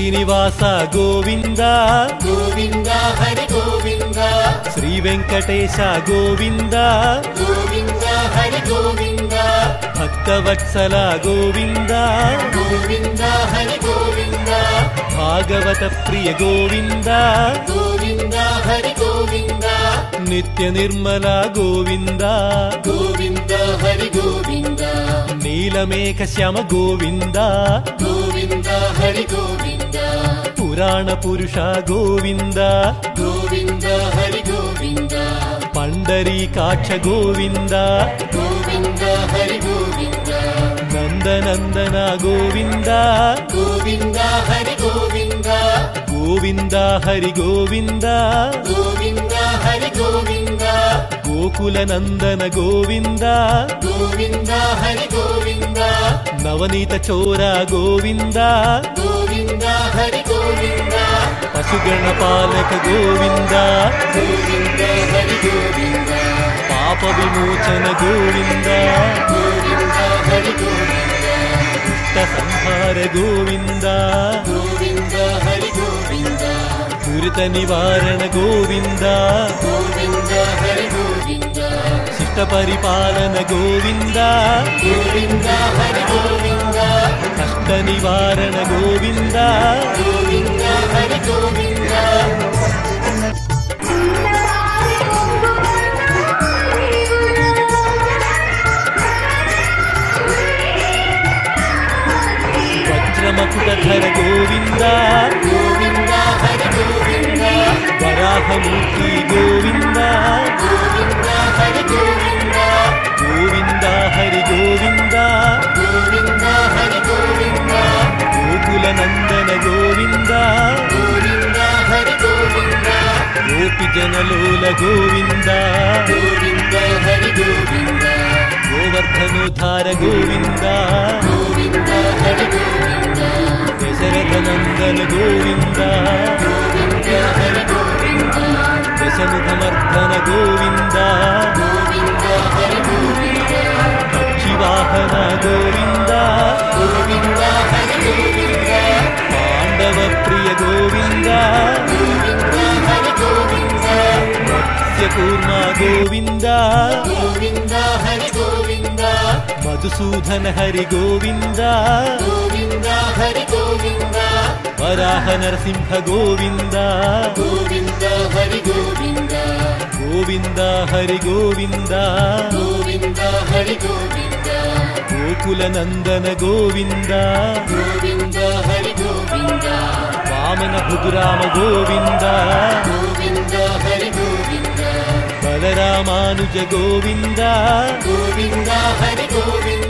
శ్రీనివాస గోవింద గోవింద హరి గోవింద శ్రీ వెంకటేశ గోవింద గోవింద హరి గోవింద భక్తవత్సల గోవింద గోవింద హరి గోవింద భాగవత ప్రియ గోవింద గోవింద హరి గోవింద నిత్య నిర్మల గోవింద గోవింద హరి గోవింద నీలమేఘ శ్యామ గోవింద గోవింద హరి గోవింద పురాణ పురుష గోవింద గోవింద హరి గోవింద పండరీకాక్ష గోవింద గోవింద హరి గోవింద నందనందన గోవింద గోవింద హరి గోవింద గోవింద హరి గోవింద గోవింద హరి గోవింద గోకుల నందన గోవింద గోవింద హరి గోవింద నవనీత చోర గోవింద గోవింద హరి గోవింద పశుగణ పాలక గోవింద గోవింద హరి గోవింద పాప విమోచన గోవింద గోవింద హరి గోవింద దుష్ట సంహార గోవింద గోవింద హరి గోవింద దురిత నివారణ గోవింద గోవింద హరి గోవింద శిష్ట పరిపాలన గోవింద గోవింద హరి గోవింద కష్ట నివారణ గోవింద గోవింద హరి గోవింద వజ్రమకుటధర గోవింద గోవింద హరి గోవింద వరాహమూర్తి గోవింద గోవింద హరి గోవింద గోవింద హరి గోవింద గోవింద హరి గోవింద గోకుల నందన గోవింద గోవింద హరి గోవింద గోపి జనలోల గోవింద గోవింద హరి గోవింద గోవర్ధనోద్ధార గోవింద గోవింద హరి గోవింద దశరథ నందన గోవింద గోవింద హరి గోవింద దశముఖమర్ధన గోవింద గోవింద హరి గోవింద పక్షివాహన గోవింద గోవింద హరి గోవింద పాండవ ప్రియ గోవింద గోవింద హరి గోవింద మత్స్యకూర్మ గోవింద గోవింద హరి గోవింద మధుసూదన హరి గోవింద గోవింద హరి గోవింద వరాహ నరసింహ గోవింద గోవింద హరి గోవింద గోవింద హరి గోవింద గోవింద హరి గోవింద గోకుల నందన గోవింద గోవింద హరి గోవింద వామన భృగురామ గోవింద గోవింద హరి గోవింద బలరామానుజ గోవింద గోవింద హరి గోవింద